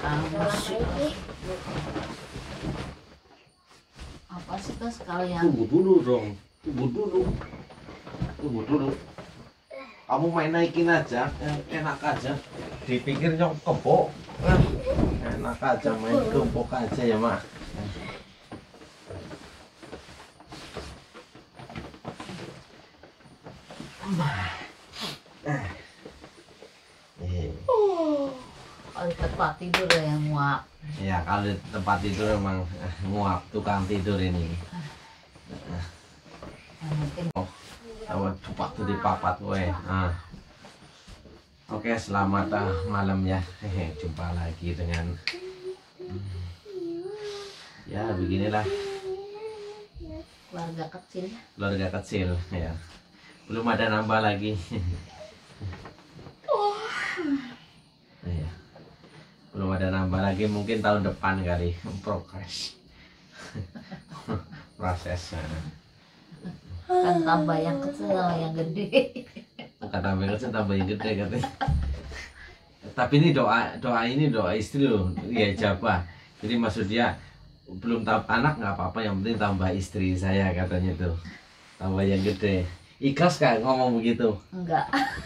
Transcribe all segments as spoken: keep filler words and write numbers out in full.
Apa sih tuh sekalian? Tunggu dulu dong, tunggu dulu, tunggu dulu. Kamu main naikin aja, enak aja. Dipikir nyok kebo, enak aja main gembok aja ya mak. Kalau di tempat tidur ya yang muak. Ya kalau di tempat tidur emang nguap tukang tidur ini. Mungkin Oh, waktu di papat weh. Nah. Oke, selamat uh, malam ya. Hehe, jumpa lagi dengan ya beginilah keluarga kecil. keluarga kecil ya. Belum ada nambah lagi. Ya. Belum ada nambah lagi, mungkin tahun depan kali. Progres. Prosesnya. Kan tambah yang kecil sama yang gede. Bukan tambah kecil, tambah yang gede katanya. Tapi ini doa doa ini doa istri loh, ya jabah. Jadi maksud dia belum tambah anak nggak apa-apa, yang penting tambah istri saya katanya tuh. Tambah yang gede. Ikhlas kan ngomong begitu? Enggak.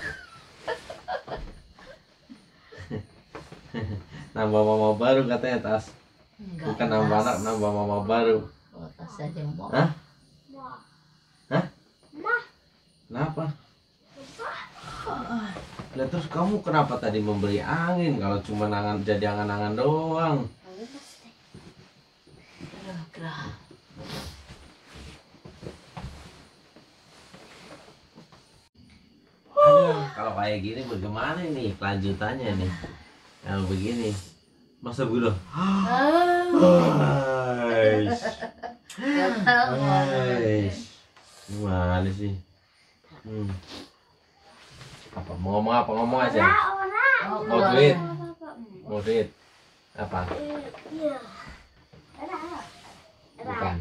Nambah mama baru katanya Tas. Enggak. Bukan nambah anak, nambah mama baru. Oh, tas aja mau. Hah? Hah? Kenapa? Lah terus kamu kenapa tadi membeli angin kalau cuma angan jadi angan-angan doang? Gerah-gerah. Aduh, kalau kayak gini bagaimana nih kelanjutannya nih? Kalau begini, masa begitu? Guys, guys, gimana sih? Hmm. Apa mau ngomong apa ngomong aja? Oh, Mau duit? Mau duit? Apa? Bukan.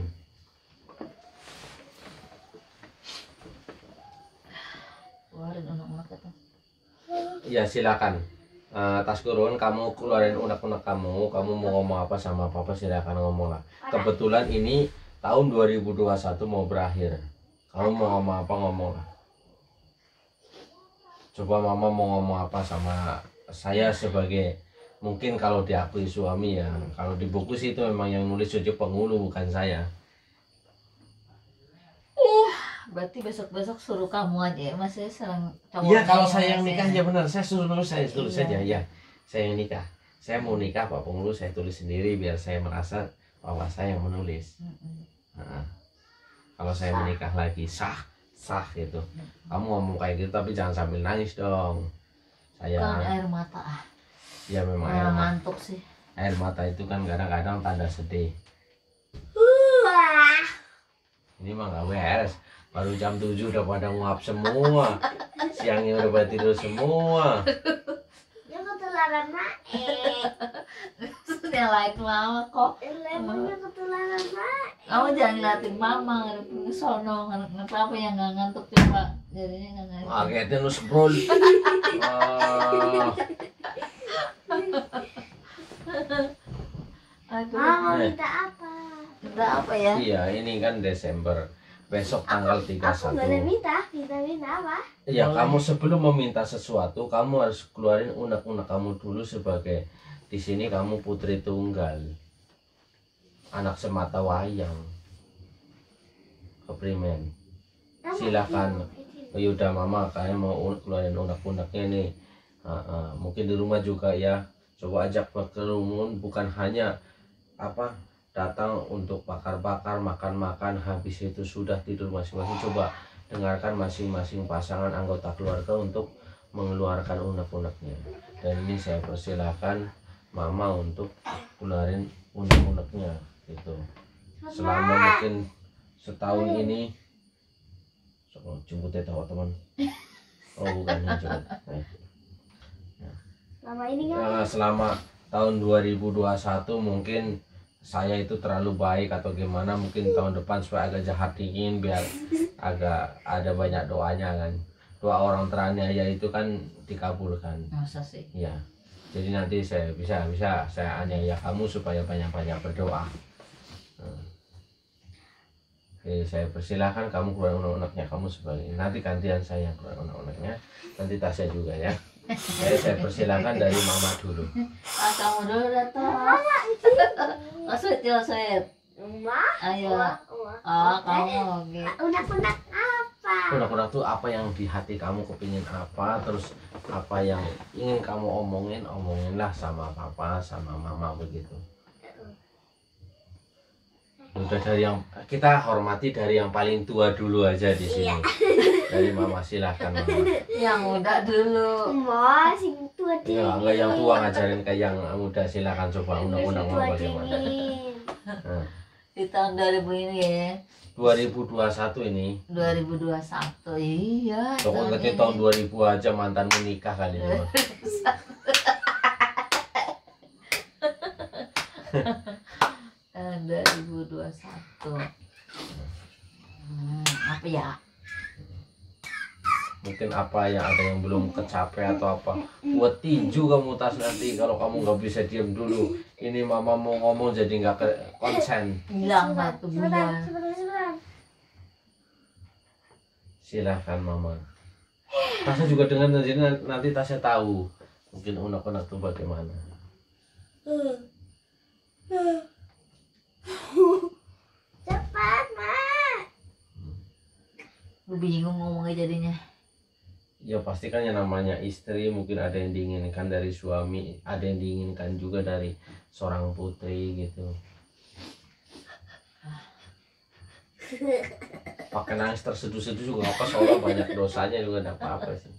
keluarin unek-unek itu. Ya silakan. Uh, tas kurun, kamu keluarin unek-unek kamu. Kamu mau ngomong apa sama papa silakan ngomong lah. Kebetulan ini tahun dua ribu dua puluh satu mau berakhir. Kamu mau ngomong apa ngomong lah. Coba mama mau ngomong apa sama saya sebagai mungkin kalau diakui suami ya. Kalau di buku sih itu memang yang nulis Jojo Penghulu bukan saya. Berarti besok-besok suruh kamu aja ya, Mas, saya serang Iya, kalau saya yang nikah ya benar, saya suruh nulis, saya tulis Iya. saja ya. Saya yang nikah. Saya mau nikah Pak Penghulu, saya tulis sendiri biar saya merasa bahwa saya yang menulis. Mm-mm. Nah, kalau saya menikah lagi sah, sah gitu. Kamu ngomong kayak gitu tapi jangan sambil nangis dong. Saya Bukan air mata ah. ya memang air Malah mata. ngantuk sih. Air mata itu kan kadang-kadang tanda sedih. Ini mah nggak beres. Baru jam tujuh udah pada nguap semua. Siangnya udah pada tidur semua. Ya ketularan naik. Nyalain mama kok. Lemnya ketularan naik. Kamu jangan ngeliatin mama, ngadepin ke sono, kenapa yang nggak ngantuk coba jadinya nggak ngantuk. Ngagetin lu sebrol. Aduh, Mama Eh. minta apa? kita apa ya? Iya, ini kan Desember. Besok tanggal tiga puluh Aku satu. boleh minta, minta minta apa? Ya, Boleh. kamu sebelum meminta sesuatu, kamu harus keluarin unek-unek kamu dulu sebagai di sini kamu putri tunggal. Anak semata wayang. Keprimen. Silakan. Oh, yaudah mama, kalian mau un- keluarin unek-uneknya nih. Ah, ah, mungkin di rumah juga ya. Coba ajak berkerumun, bukan hanya apa datang untuk bakar-bakar, makan-makan, habis itu sudah tidur masing-masing. Coba dengarkan masing-masing pasangan anggota keluarga untuk mengeluarkan unek-uneknya. Dan ini saya persilahkan mama untuk keluarin unek-uneknya gitu. Selama mungkin setahun ini so, jemput ya teman. Oh bukan jemput. Eh. Lama ini kan Ya, selama tahun dua ribu dua puluh satu mungkin saya itu terlalu baik atau gimana, mungkin tahun depan supaya agak jahat dingin biar agak ada banyak doanya kan. Doa orang teraniaya itu kan dikabulkan. Masa sih? Ya. Jadi nanti saya bisa bisa saya aniaya kamu supaya banyak-banyak berdoa. Hmm. Jadi saya persilahkan kamu keluar unek-uneknya kamu sebagai nanti gantian saya yang keluar unek-uneknya, nanti Tasya juga ya. Saya saya persilahkan dari mama dulu. Ah, kamu dulu datang. Masuk masuk. Mama, Ayo. Wah, wah. Ah, kamu oke. Unak-unak apa? Unek-unek tuh apa yang di hati kamu kepingin apa, terus apa yang ingin kamu omongin, omonginlah sama papa, sama mama begitu. Udah dari yang kita hormati dari yang paling tua dulu aja di sini. Dari mama silahkan mama. Yang muda dulu. Mama, sing tua dingin. Ya, enggak yang tua ngajarin ke yang muda silahkan coba undang-undang Sing tua mau bagaimana. dingin. Nah, Di tahun dua ribu ini ya. dua ribu dua puluh satu ini. dua ribu dua puluh satu. Iya. Pokoknya tahun ke ini. tahun dua ribu aja mantanmu nikah kali ini. Tahun dua ribu dua puluh satu. Hmm, apa ya? Mungkin apa yang ada yang belum kecapai atau apa, buat tinju kamu Tas nanti kalau kamu nggak bisa diam dulu. Ini mama mau ngomong jadi nggak ke- konsen. Hilang satu Sebentar, bulan. sebentar, sebentar. Silahkan mama. Tasya juga dengar jadi nanti Tasya tahu mungkin unek-unek tuh bagaimana. Cepat, Mak. Lu bingung ngomongnya jadinya. Ya pasti kan yang namanya istri mungkin ada yang diinginkan dari suami, ada yang diinginkan juga dari seorang putri gitu. Pakai nangis terseduh-seduh juga apa, soalnya banyak dosanya juga ada apa-apa sih.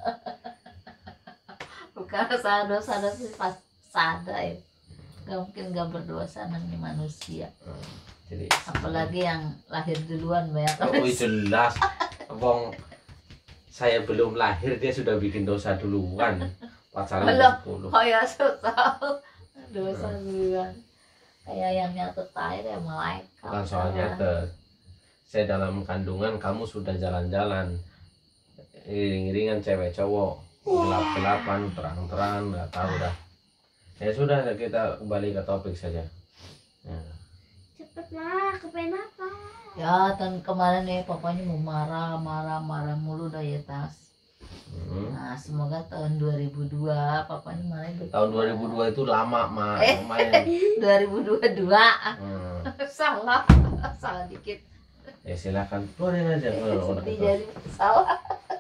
Bukan salah dosa dosa pas sada ya. Gak mungkin gak berdosa namanya manusia. Hmm, jadi Apalagi yang lahir duluan banyak. oh jelas, wong saya belum lahir dia sudah bikin dosa duluan. Pacaran Belum. sepuluh. Oh ya susah. Dosa duluan. Kayak yang nyatet air ya malaikat. Bukan soal nyatet. Saya dalam kandungan kamu sudah jalan-jalan iring-iringan cewek cowok, gelap-gelapan, terang-terangan, nggak tahu dah. Ya sudah, kita kembali ke topik saja. Ya. Cepet, Mak. Kepengen apa? Ya tahun kemarin nih papanya mau marah marah marah mulu dah ya Tas. Hmm. Nah semoga tahun dua ribu dua papanya marah betul. Tahun dua ribu dua itu lama mak, Eh. lumayan. dua ribu dua puluh dua. Hmm. Salah salah dikit. Ya silakan keluarin aja kalau udah Sedih ketemu. jadi salah.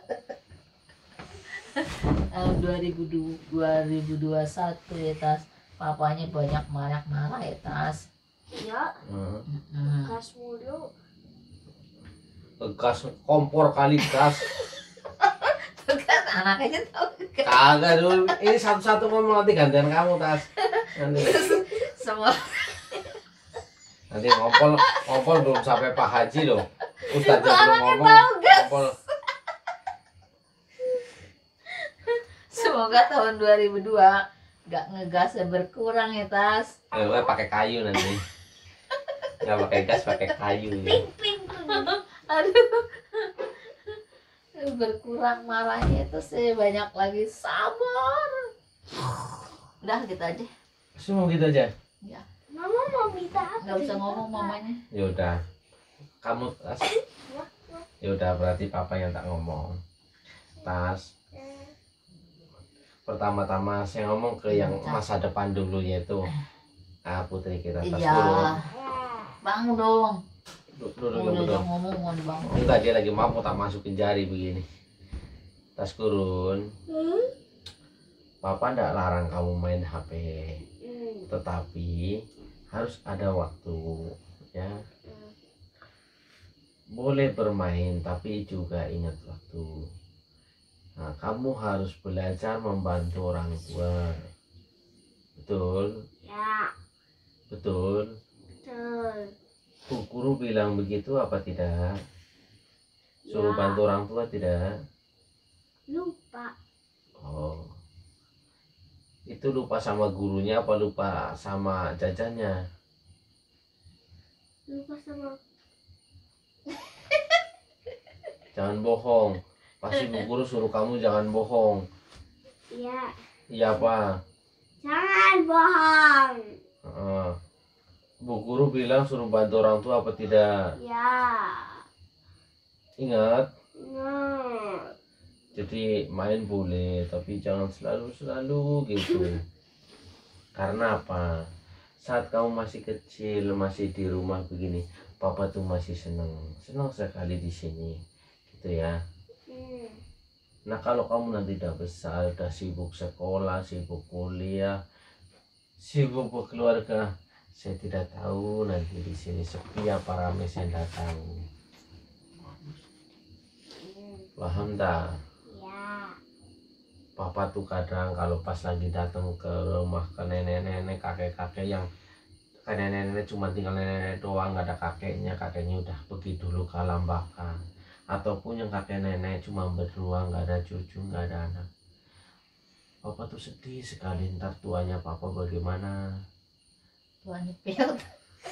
Tahun dua ribu dua puluh satu ya Tas, papanya banyak banyak marah ya Tas. Ya, Hmm. Mm-mm. gas mulu. Gas kompor kali gas. Tuh kan anak aja tahu kan. Kagak dulu. Ini satu-satu ngomong, nanti gantian kamu Tas. Nanti Semua nanti ngompol ngompol belum sampai Pak Haji loh. Ustaznya belum Anaknya ngomong. tahu, gas. Ngompol. semoga tahun dua ribu dua nggak ngegasnya berkurang ya Tas. Eh, gue pakai kayu nanti. Nggak pakai gas, pakai kayu. Ya. Ping, ping, ping. Aduh. Berkurang marahnya itu sih, banyak lagi sabar. Udah gitu aja. Semua gitu aja. Mama mau minta apa? Nggak usah ngomong mamanya. Ya udah. Kamu Tas. Ya udah, berarti papa yang tak ngomong. Tas. Pertama-tama saya ngomong ke yang masa depan dulu, yaitu ah, putri kita Tas Iya. dulu. Bangun dong. Duduk dulu Udah dulu. udah ngomong mau dibangun. Enggak, dia lagi mampu tak masukin jari begini. Tas kurun. Papa ndak larang kamu main H P, tetapi harus ada waktu, ya. Boleh bermain, tapi juga ingat waktu. Nah, kamu harus belajar membantu orang tua. Betul, Ya, betul. betul. Bu guru bilang begitu apa tidak? Suruh Ya. bantu orang tua tidak? Lupa. Oh. Itu lupa sama gurunya apa lupa sama jajannya? Lupa sama. Jangan bohong. Pasti bu guru suruh kamu jangan bohong. Iya. Iya apa? Jangan bohong. Heeh. Bu guru bilang suruh bantu orang tua apa tidak? Ya. Ingat, No. jadi main boleh, tapi jangan selalu-selalu gitu. Karena apa? Saat kamu masih kecil, masih di rumah begini, papa tuh masih senang, senang sekali di sini, gitu ya. Hmm. Nah kalau kamu nanti udah besar, udah sibuk sekolah, sibuk kuliah, sibuk berkeluarga, saya tidak tahu nanti di sini sepi apa ramai saya tidak tahu. Paham tak? Ya. Papa tuh kadang kalau pas lagi datang ke rumah ke nenek-nenek, kakek-kakek yang ke nenek-nenek cuma tinggal nenek doang, nggak ada kakeknya, kakeknya udah pergi dulu ke alam baka, ataupun yang kakek nenek cuma berdua, nggak ada cucu, nggak ada anak. Papa tuh sedih sekali, ntar tuanya papa bagaimana. Tuanya piot.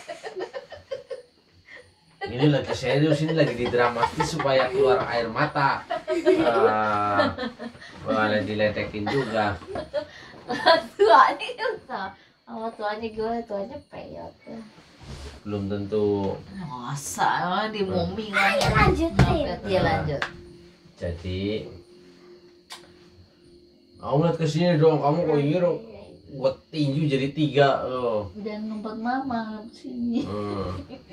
Ini lagi serius, ini lagi didramatis supaya keluar air mata. Uh, boleh diledekin juga. Tuanya usah. Sama tuanya gimana? Tuanya peot. Belum tentu. Masa di momi kan? Ayo lanjutin. Iya lanjut. Jadi kamu lihat kesini dong, kamu kok ini dong buat tinju jadi tiga loh. Dan numpat mama sini. Hmm.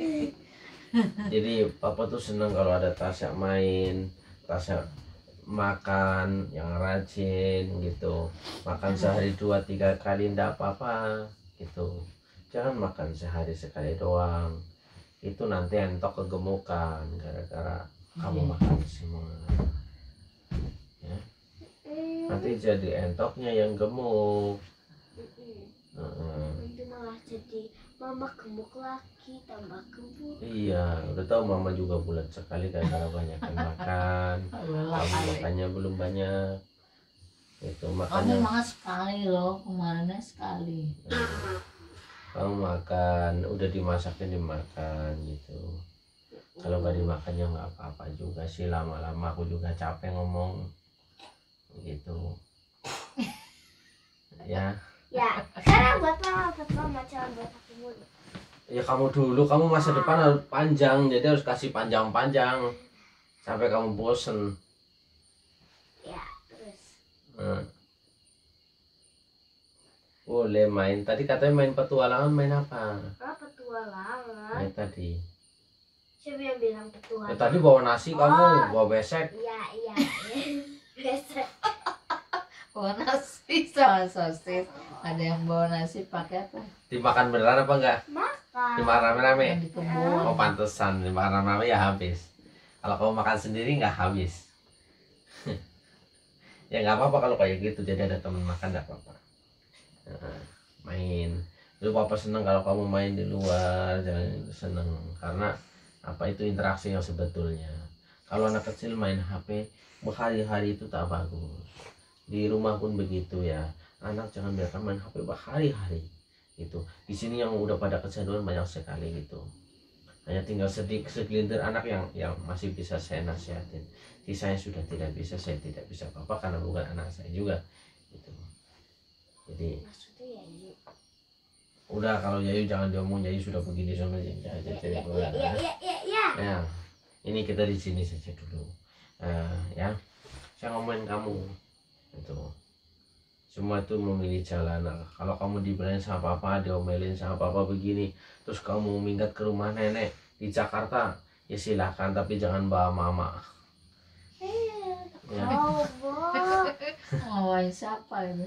Jadi papa tuh seneng kalau ada Tasya main, Tasya makan yang rajin gitu, makan sehari dua tiga kali ndak apa-apa gitu, jangan makan sehari sekali doang, itu nanti entok kegemukan gara-gara kamu Iya. makan semua ya. Nanti jadi entoknya yang gemuk. Heeh. Itu malah jadi mama gemuk lagi, tambah gemuk. Iya, udah tahu mama juga bulat sekali gara-gara banyak makan. Kamu makannya belum banyak. Itu Kamu makannya. makan sekali loh, kemarinnya sekali. Hmm. Kamu makan, udah dimasakin dimakan gitu. Kalau nggak dimakan ya nggak apa-apa juga sih, lama-lama aku juga capek ngomong gitu. Ya. Ya, sekarang buat mama, buat mama, jangan buat aku mulu. Ya kamu dulu, kamu masa depan harus panjang, jadi harus kasih panjang-panjang sampai kamu bosen. Ya, terus. Hmm. Boleh main. Tadi katanya main petualangan, main apa? Ah, petualangan. Main tadi. Siapa yang bilang Ya, petualangan? tadi bawa nasi kamu, Oh. bawa besek. Iya, iya. Biasa. Bawa nasi sama sosis. Ada yang bawa nasi pakai apa? Dimakan beneran apa enggak? Makan. Dimakan rame-rame. Yang di kebun. Oh pantesan, dimakan rame-rame ya habis. Kalau kamu makan sendiri nggak habis. Ya nggak apa-apa kalau kayak gitu, jadi ada teman makan nggak apa-apa. Nah, main. Lu papa seneng kalau kamu main di luar, jangan seneng karena apa itu interaksi yang sebetulnya. Kalau anak kecil main H P berhari-hari itu tak bagus. Di rumah pun begitu ya. Anak jangan biarkan main H P berhari-hari gitu. Di sini yang udah pada kecanduan banyak sekali gitu. Hanya tinggal sedikit segelintir anak yang yang masih bisa saya nasihatin. Di saya sudah tidak bisa, saya tidak bisa apa-apa karena bukan anak saya juga gitu. Jadi Maksudnya ya, iya. udah kalau Yayu jangan diomong, Yayu sudah begini sama jadi Ya, jadi ya, ya, ya, ya, ya, ya. Nah, ini kita di sini saja dulu. Nah, ya, saya ngomongin kamu itu. Semua itu memilih jalan. Nah, kalau kamu dibilangin sama papa, diomelin sama papa begini, terus kamu minggat ke rumah nenek di Jakarta, ya silahkan, tapi jangan bawa mama. Ya. Oh, Bo. Ngawain siapa itu?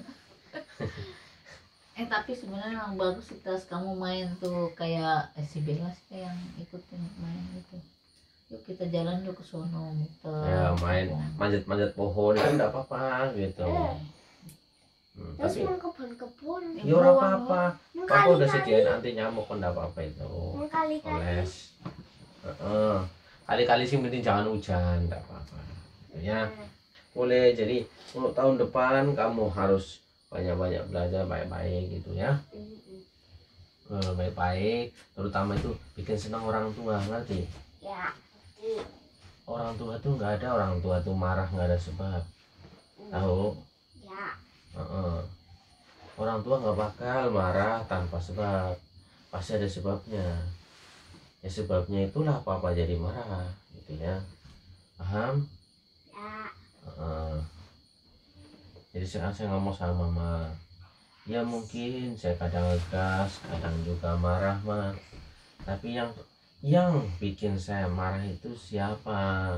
Eh tapi sebenarnya yang bagus sih Tas, kamu main tuh kayak eh, si Bella sih yang ikutin main gitu. Yuk kita jalan yuk ke sono muter. Ya main manjat-manjat pohon kan enggak apa-apa gitu. Hmm, Terus tapi mau kebun-kebun. ya ora apa-apa. Papa udah Mengkali-kali. sediain anti nyamuk kan enggak apa-apa itu. Mengkali-kali. Oles. Heeh. Kali-kali sih penting jangan hujan, enggak apa-apa. Ya. Boleh, jadi untuk tahun depan kamu harus banyak-banyak belajar baik-baik gitu ya. Mm-mm. Eh, baik-baik, terutama itu bikin senang orang tua, ngerti? Ya. Iya. Orang tua tuh nggak ada orang tua tuh marah nggak ada sebab, tahu? Ya. Heeh. Orang tua nggak bakal marah tanpa sebab, pasti ada sebabnya. Ya sebabnya itulah papa jadi marah gitu ya, paham? Ya. Heeh. Jadi sekarang saya ngomong sama mama, ya mungkin saya kadang ngegas, kadang juga marah mah, tapi yang yang bikin saya marah itu siapa?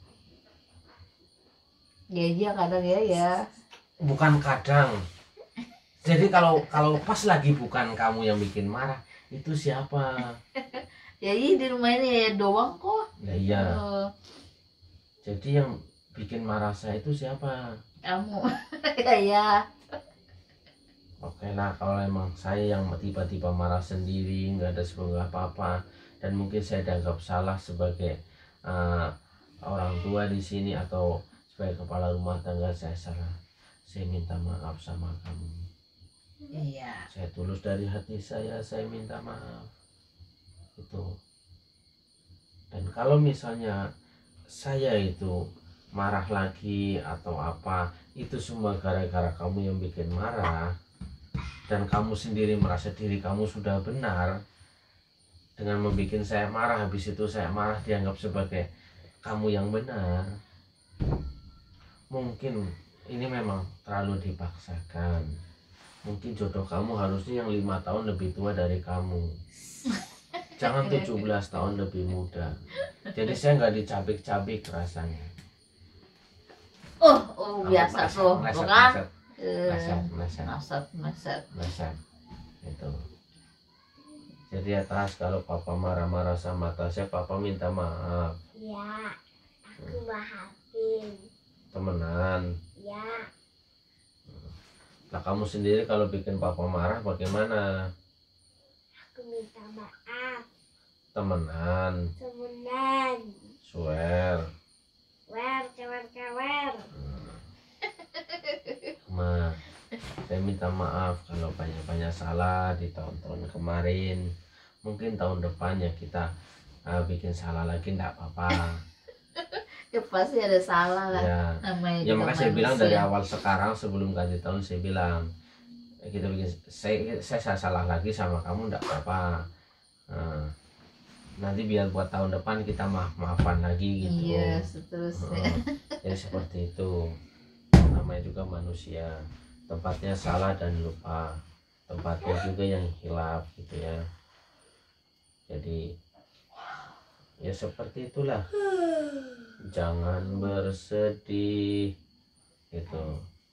Ya dia kadang ya ya. Bukan kadang. Jadi kalau kalau pas lagi bukan kamu yang bikin marah, itu siapa? Ya iya di rumah ini ya doang kok. Nah iya. Eh, Jadi yang bikin marah saya itu siapa? kamu. Ya ya. Oke lah, kalau emang saya yang tiba-tiba marah sendiri, nggak ada sebab apa-apa, dan mungkin saya dianggap salah sebagai uh, orang tua di sini atau sebagai kepala rumah tangga, saya salah. Saya minta maaf sama kamu. Iya. Saya tulus dari hati saya, saya minta maaf. Itu. Dan kalau misalnya saya itu marah lagi atau apa, itu semua gara-gara kamu yang bikin marah, dan kamu sendiri merasa diri kamu sudah benar dengan membuat saya marah, habis itu saya marah dianggap sebagai kamu yang benar, mungkin ini memang terlalu dipaksakan. Mungkin jodoh kamu harusnya yang lima tahun lebih tua dari kamu, jangan tujuh belas tahun lebih muda. Jadi saya nggak dicabik-cabik rasanya. Oh, oh Kamu biasa meleset, tuh, meleset, bukan? meleset, Eh, meleset, meleset, Maset, maset. meleset. Itu. Jadi atas kalau papa marah-marah sama Tasya, papa minta maaf. Ya. Aku maafin. Temenan. Ya. Nah kamu sendiri kalau bikin papa marah bagaimana? Aku minta maaf. Temenan. Temenan. Swear. Wer, kewer, kewer. Ma, saya minta maaf kalau banyak-banyak salah di tahun-tahun kemarin. Mungkin tahun depan ya kita uh, bikin salah lagi, enggak apa-apa. Ya pasti ada salah lah. Ya, Namanya ya juga makanya saya bilang manusia. dari awal sekarang sebelum ganti tahun saya bilang eh, kita bikin saya saya salah lagi sama kamu enggak apa-apa. Nah, nanti biar buat tahun depan kita maaf-maafan lagi gitu. Iya, seterusnya. Heeh. Jadi seperti itu. Namanya juga manusia, tempatnya salah dan lupa, tempatnya juga yang hilaf gitu ya. Jadi ya seperti itulah, jangan bersedih gitu.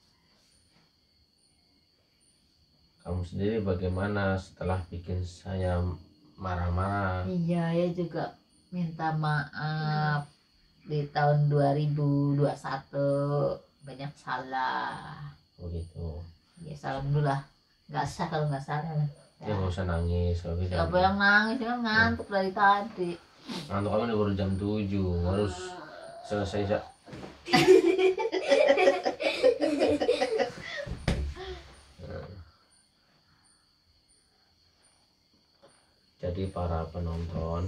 Kamu sendiri bagaimana setelah bikin saya marah-marah? Iya, ya juga minta maaf di tahun dua ribu dua puluh satu banyak salah. Begitu Ya salah dulu lah. Nggak sah kalau nggak salah lah. ya, nggak usah nangis kalau gitu. Siapa yang nangis kan ngantuk dari tadi. Ngantuk kamu ini baru jam tujuh, harus selesai ya. Jadi para penonton,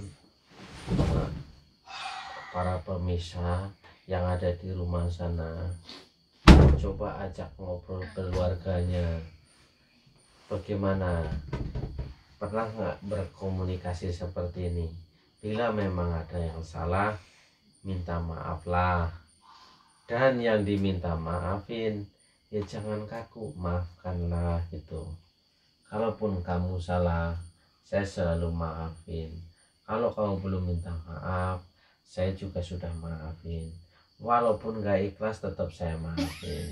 para pemirsa yang ada di rumah sana, coba ajak ngobrol keluarganya. Bagaimana? Pernah nggak berkomunikasi seperti ini? Bila memang ada yang salah, minta maaflah. Dan yang diminta maafin, ya jangan kaku, maafkanlah gitu. Kalaupun kamu salah, saya selalu maafin. Kalau kamu belum minta maaf, saya juga sudah maafin. Walaupun gak ikhlas, tetap saya maafin.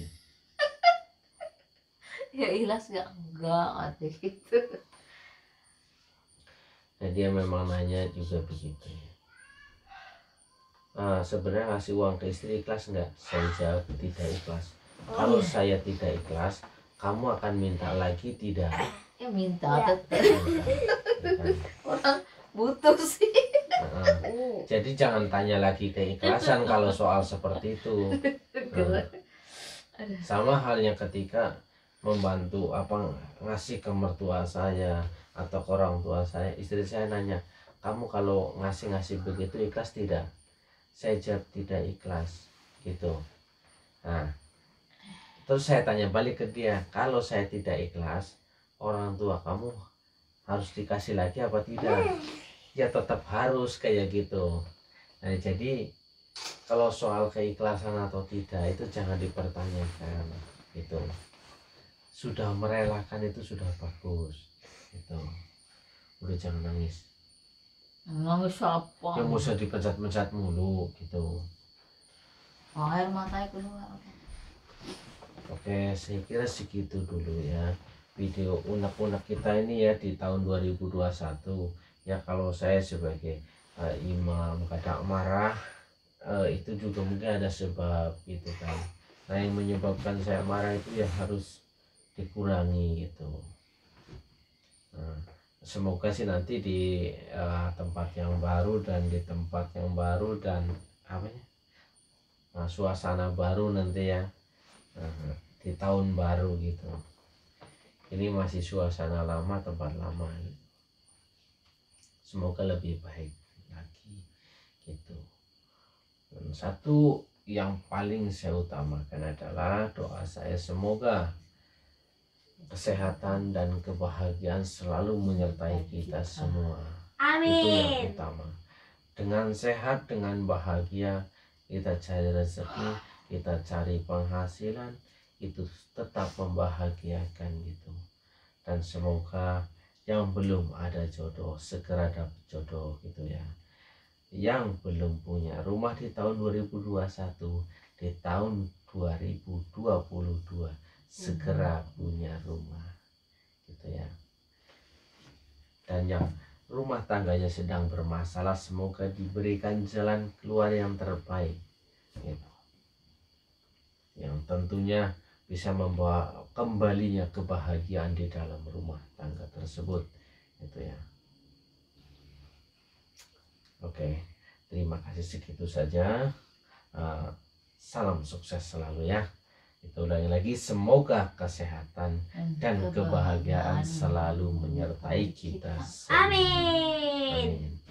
Ya ikhlas gak enggak ada gitu. Nah dia memang nanya juga begitu. Nah, sebenarnya ngasih uang ke istri ikhlas nggak? Saya jawab tidak ikhlas. Oh, Kalau iya. saya tidak ikhlas, kamu akan minta lagi tidak? Ya minta Ya. tetap. Minta, ya kan? Orang butuh sih. Nah, jadi jangan tanya lagi keikhlasan kalau soal seperti itu. Nah, sama halnya ketika membantu apa ngasih ke mertua saya atau ke orang tua saya, istri saya nanya, kamu kalau ngasih-ngasih begitu ikhlas tidak? Saya jawab tidak ikhlas gitu. Nah Terus saya tanya balik ke dia, kalau saya tidak ikhlas, orang tua kamu harus dikasih lagi apa tidak? Ya tetap harus kayak gitu. Nah jadi kalau soal keikhlasan atau tidak itu jangan dipertanyakan gitu. Sudah merelakan itu sudah bagus gitu. Udah jangan nangis. Nangis apa? Ya mau usah dipecat-pecat mulu gitu. Air matanya keluar. Oke, saya kira segitu dulu ya video unek-unek kita ini ya di tahun dua ribu dua puluh satu. Ya kalau saya sebagai uh, imam kadang marah, uh, itu juga mungkin ada sebab gitu kan. Nah yang menyebabkan saya marah itu ya harus dikurangi gitu. Nah, semoga sih nanti di uh, tempat yang baru dan di tempat yang baru dan apa ya, nah, suasana baru nanti ya, nah, di tahun baru gitu. Ini masih suasana lama, tempat lama gitu. Semoga lebih baik lagi gitu. Dan satu yang paling saya utamakan adalah doa saya semoga kesehatan dan kebahagiaan selalu menyertai kita semua. Itu yang Amin. utama. Dengan sehat, dengan bahagia, kita cari rezeki, kita cari penghasilan, itu tetap membahagiakan gitu. Dan semoga yang belum ada jodoh segera dapat jodoh gitu ya. Yang belum punya rumah di tahun dua ribu dua puluh satu, di tahun dua ribu dua puluh dua segera punya rumah gitu ya. Dan yang rumah tangganya sedang bermasalah semoga diberikan jalan keluar yang terbaik gitu. Yang tentunya bisa membawa kembalinya kebahagiaan di dalam rumah tangga tersebut gitu ya. Oke, terima kasih, segitu saja. Uh, salam sukses selalu ya. Itu ulangi lagi, semoga kesehatan dan kebahagiaan selalu menyertai kita semua. Amin. Amin.